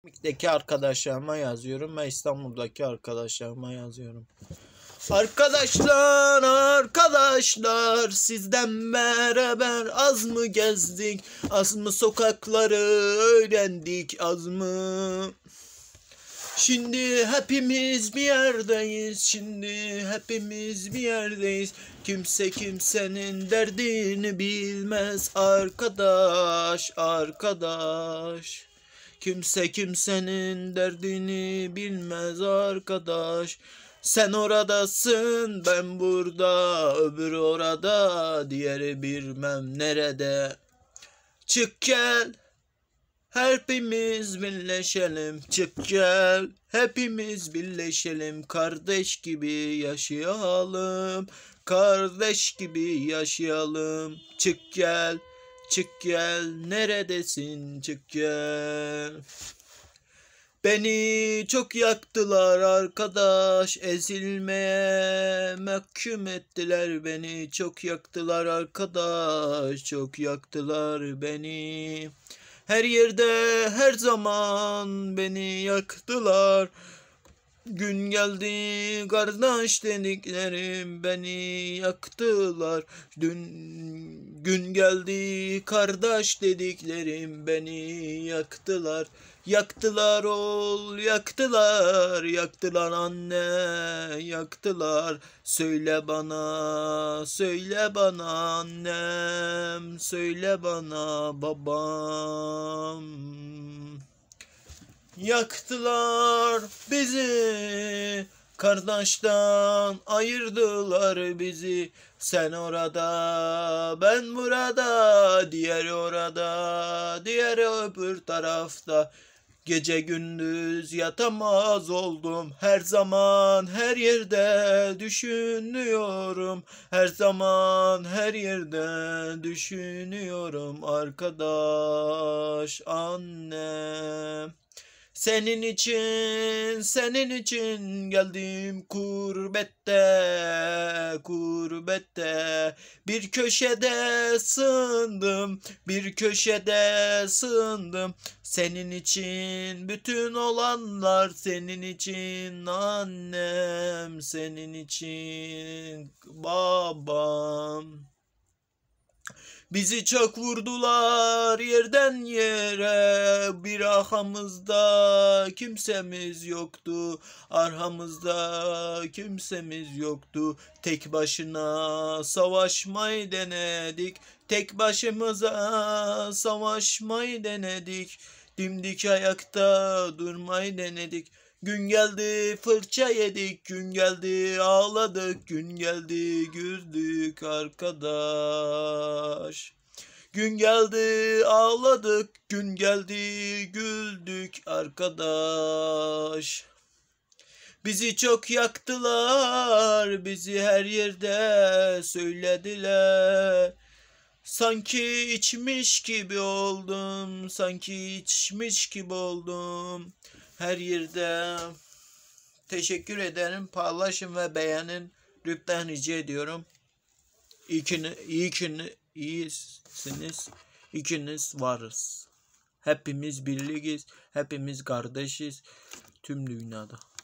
İstanbul'daki arkadaşlarıma yazıyorum ve İstanbul'daki arkadaşlarıma yazıyorum. Arkadaşlar sizden beraber az mı gezdik, az mı sokakları öğrendik, az mı? Şimdi hepimiz bir yerdeyiz, kimse kimsenin derdini bilmez arkadaş. Kimse kimsenin derdini bilmez arkadaş. Sen oradasın, ben burada, öbürü orada, diğeri bilmem nerede. Çık gel, hepimiz birleşelim, çık gel, hepimiz birleşelim, kardeş gibi yaşayalım, çık gel, neredesin, çık gel. Beni çok yaktılar arkadaş, ezilmeye mahkum ettiler beni, çok yaktılar arkadaş, çok yaktılar beni. Her yerde her zaman beni yaktılar. Gün geldi kardeş dediklerim beni yaktılar. Gün geldi kardeş dediklerim beni yaktılar. Yaktılar oğul, yaktılar anne, yaktılar. Söyle bana annem, söyle bana babam. Yaktılar bizi, kardeşten ayırdılar bizi. Sen orada, ben burada, diğeri orada, diğeri öbür tarafta. Gece gündüz yatamaz oldum, her zaman her yerde düşünüyorum. Her zaman her yerde düşünüyorum arkadaş, annem. Senin için geldim kurbette, bir köşede sığındım, senin için bütün olanlar, senin için annem, senin için babam. Bizi çok vurdular yerden yere, bir arkamızda kimsemiz yoktu, arkamızda kimsemiz yoktu. Tek başına savaşmayı denedik, tek başımıza savaşmayı denedik. Dimdik ayakta durmayı denedik. Gün geldi fırça yedik, gün geldi ağladık, gün geldi güldük arkadaş. Gün geldi ağladık, gün geldi güldük arkadaş. Bizi çok yaktılar, bizi her yerde söylediler. Sanki içmiş gibi oldum, her yerde. Teşekkür ederim, paylaşın ve beğenin, lütfen rica ediyorum. İyisiniz, ikiniz varız. Hepimiz birliğiz, hepimiz kardeşiz tüm dünyada.